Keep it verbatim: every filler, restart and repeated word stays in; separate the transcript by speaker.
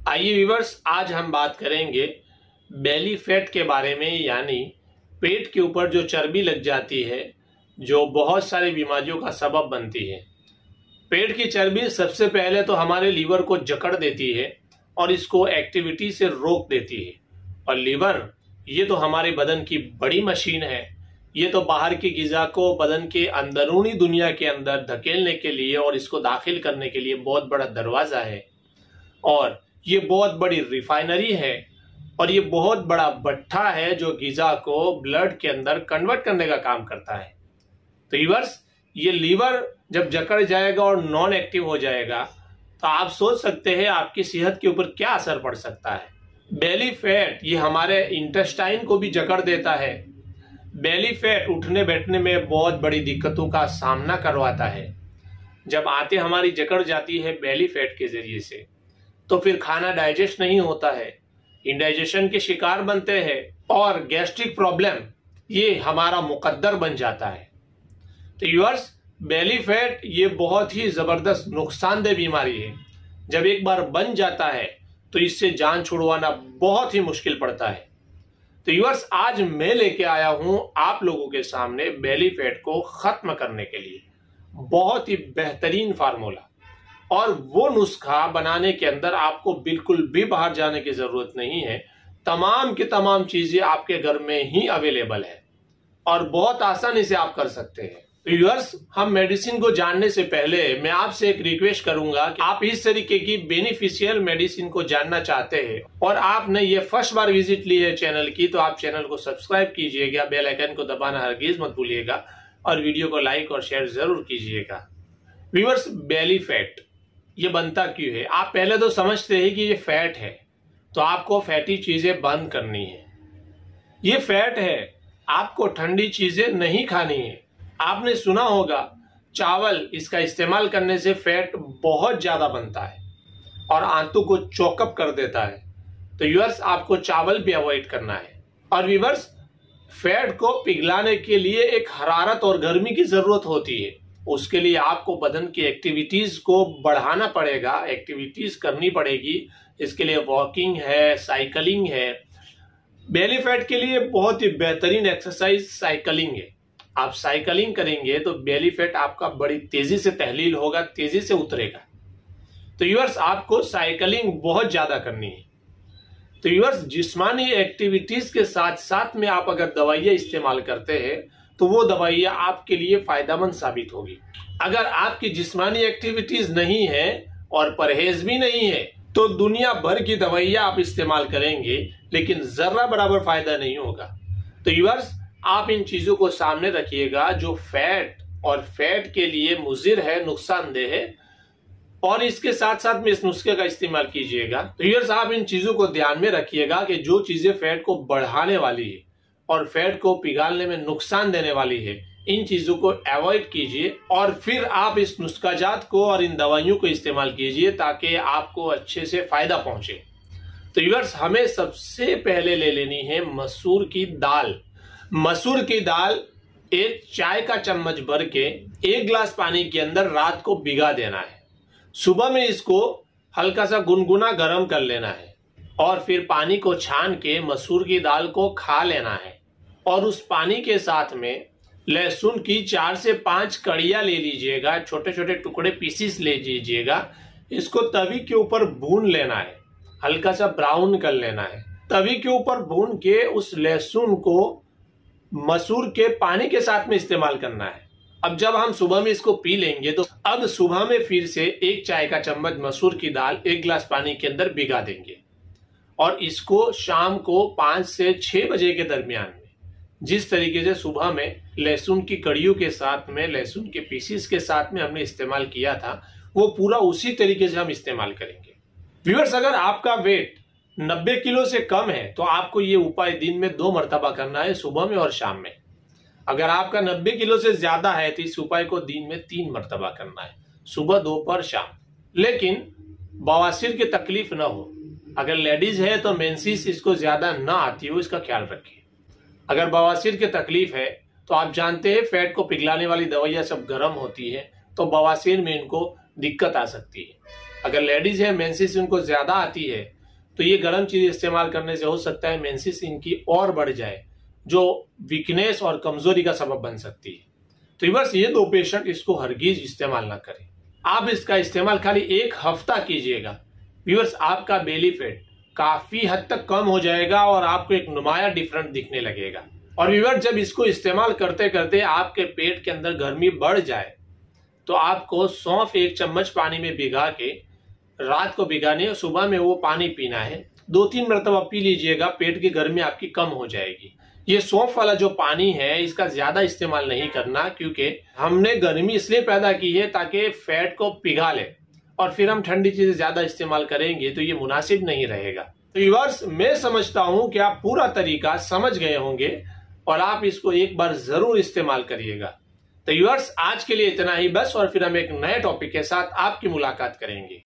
Speaker 1: आइए व्यूअर्स, आज हम बात करेंगे बेली फैट के बारे में, यानी पेट के ऊपर जो चर्बी लग जाती है जो बहुत सारी बीमारियों का सबब बनती है। पेट की चर्बी सबसे पहले तो हमारे लीवर को जकड़ देती है और इसको एक्टिविटी से रोक देती है। और लीवर ये तो हमारे बदन की बड़ी मशीन है। ये तो बाहर की ग़िज़ा को बदन के अंदरूनी दुनिया के अंदर धकेलने के लिए और इसको दाखिल करने के लिए बहुत बड़ा दरवाज़ा है, और ये बहुत बड़ी रिफाइनरी है, और ये बहुत बड़ा भट्ठा है जो ग़िज़ा को ब्लड के अंदर कन्वर्ट करने का काम करता है। तो व्यूअर्स, ये लीवर जब जकड़ जाएगा और नॉन एक्टिव हो जाएगा तो आप सोच सकते हैं आपकी सेहत के ऊपर क्या असर पड़ सकता है। बेली फैट ये हमारे इंटेस्टाइन को भी जकड़ देता है। बेली फैट उठने बैठने में बहुत बड़ी दिक्कतों का सामना करवाता है। जब आते हमारी जकड़ जाती है बेली फैट के जरिए से, तो फिर खाना डाइजेस्ट नहीं होता है, इंडाइजेशन के शिकार बनते हैं और गैस्ट्रिक प्रॉब्लम ये हमारा मुकद्दर बन जाता है। तो व्यूअर्स, बेली फैट ये बहुत ही जबरदस्त नुकसानदेह बीमारी है। जब एक बार बन जाता है तो इससे जान छुड़वाना बहुत ही मुश्किल पड़ता है। तो व्यूअर्स, आज मैं लेके आया हूं आप लोगों के सामने बेली फैट को खत्म करने के लिए बहुत ही बेहतरीन फार्मूला, और वो नुस्खा बनाने के अंदर आपको बिल्कुल भी बाहर जाने की जरूरत नहीं है। तमाम की तमाम चीजें आपके घर में ही अवेलेबल है और बहुत आसानी से आप कर सकते हैं। व्यूअर्स, हम मेडिसिन को जानने से पहले मैं आपसे एक रिक्वेस्ट करूंगा कि आप इस तरीके की बेनिफिशियल मेडिसिन को जानना चाहते हैं और आपने ये फर्स्ट बार विजिट ली है चैनल की, तो आप चैनल को सब्सक्राइब कीजिएगा, बेल आइकन को दबाना हरगिज मत भूलिएगा और वीडियो को लाइक और शेयर जरूर कीजिएगा। व्यूअर्स, बेली फैट ये बनता क्यों है? आप पहले तो समझते हैं कि ये फैट है, तो आपको फैटी चीजें बंद करनी है। ये फैट है, आपको ठंडी चीजें नहीं खानी है। आपने सुना होगा चावल, इसका इस्तेमाल करने से फैट बहुत ज्यादा बनता है और आंतों को चौकअप कर देता है। तो व्यूअर्स, आपको चावल भी अवॉइड करना है। और व्यूअर्स, फैट को पिघलाने के लिए एक हरारत और गर्मी की जरूरत होती है। उसके लिए आपको बदन की एक्टिविटीज को बढ़ाना पड़ेगा, एक्टिविटीज करनी पड़ेगी। इसके लिए वॉकिंग है, साइकिलिंग है। बेली फैट के लिए बहुत ही बेहतरीन एक्सरसाइज साइकिलिंग है। आप साइकिलिंग करेंगे तो बेली फैट आपका बड़ी तेजी से तहलील होगा, तेजी से उतरेगा। तो व्यूअर्स, आपको साइकिलिंग बहुत ज्यादा करनी है। तो व्यूअर्स, जिस्मानी एक्टिविटीज के साथ साथ में आप अगर दवाइयां इस्तेमाल करते हैं तो वो दवाइयां आपके लिए फायदेमंद साबित होगी। अगर आपकी जिस्मानी एक्टिविटीज नहीं है और परहेज भी नहीं है तो दुनिया भर की दवाइयां आप इस्तेमाल करेंगे लेकिन जर्रा बराबर फायदा नहीं होगा। तो व्यूअर्स, आप इन चीजों को सामने रखिएगा जो फैट और फैट के लिए मुजिर है, नुकसानदेह है, और इसके साथ साथ में इस नुस्खे का इस्तेमाल कीजिएगा। तो व्यूअर्स, आप इन चीजों को ध्यान में रखिएगा कि जो चीजें फैट को बढ़ाने वाली है और फैट को पिघालने में नुकसान देने वाली है, इन चीजों को अवॉइड कीजिए और फिर आप इस नुस्खाजात को और इन दवाइयों को इस्तेमाल कीजिए ताकि आपको अच्छे से फायदा पहुंचे। तो व्यूअर्स, हमें सबसे पहले ले लेनी है मसूर की दाल। मसूर की दाल एक चाय का चम्मच भर के एक गिलास पानी के अंदर रात को भिगा देना है। सुबह में इसको हल्का सा गुनगुना गर्म कर लेना है और फिर पानी को छान के मसूर की दाल को खा लेना है। और उस पानी के साथ में लहसुन की चार से पांच कड़ियां ले लीजिएगा, छोटे छोटे टुकड़े पीसीस ले लीजिएगा। इसको तवी के ऊपर भून लेना है, हल्का सा ब्राउन कर लेना है। तवी के ऊपर भून के उस लहसुन को मसूर के पानी के साथ में इस्तेमाल करना है। अब जब हम सुबह में इसको पी लेंगे तो अब सुबह में फिर से एक चाय का चम्मच मसूर की दाल एक गिलास पानी के अंदर भिगा देंगे और इसको शाम को पांच से छह बजे के दरमियान में, जिस तरीके से सुबह में लहसुन की कड़ियों के साथ में, लहसुन के पीसीस के साथ में हमने इस्तेमाल किया था, वो पूरा उसी तरीके से हम इस्तेमाल करेंगे। व्यूअर्स, अगर आपका वेट नब्बे किलो से कम है तो आपको ये उपाय दिन में दो मर्तबा करना है, सुबह में और शाम में। अगर आपका नब्बे किलो से ज्यादा है तो इस उपाय को दिन में तीन मर्तबा करना है, सुबह, दोपहर, शाम। लेकिन बवासीर की तकलीफ ना हो, अगर लेडीज है तो मेंसेस इसको ज्यादा ना आती हो, इसका ख्याल रखिए। अगर बवासीर की तकलीफ है तो आप जानते हैं फैट को पिघलाने वाली दवाइयां सब गर्म होती है, तो बवासीर में इनको दिक्कत आ सकती है। अगर लेडीज है, मेंसेस उनको ज्यादा आती है तो ये गर्म चीज इस्तेमाल करने से हो सकता है मेंसेस इनकी और बढ़ जाए, जो वीकनेस और कमजोरी का सबब बन सकती है। तो व्यूअर्स, ये दो पेशेंट इसको हरगिज इस्तेमाल ना करें। आप इसका इस्तेमाल खाली एक हफ्ता कीजिएगा, व्यूअर्स, आपका बेली फैट काफी हद तक कम हो जाएगा और आपको एक नुमाया डिफरेंट दिखने लगेगा। और व्यूअर्स, जब इसको इस्तेमाल करते करते आपके पेट के अंदर गर्मी बढ़ जाए तो आपको सौंफ एक चम्मच पानी में भिगा के रात को भिगाने और सुबह में वो पानी पीना है। दो तीन मरतबा पी लीजिएगा, पेट की गर्मी आपकी कम हो जाएगी। ये सौंफ वाला जो पानी है इसका ज्यादा इस्तेमाल नहीं करना, क्योंकि हमने गर्मी इसलिए पैदा की है ताकि फैट को पिघा ले, और फिर हम ठंडी चीजें ज्यादा इस्तेमाल करेंगे तो ये मुनासिब नहीं रहेगा। तो व्यूअर्स, मैं समझता हूं कि आप पूरा तरीका समझ गए होंगे और आप इसको एक बार जरूर इस्तेमाल करिएगा। तो व्यूअर्स, आज के लिए इतना ही बस, और फिर हम एक नए टॉपिक के साथ आपकी मुलाकात करेंगे।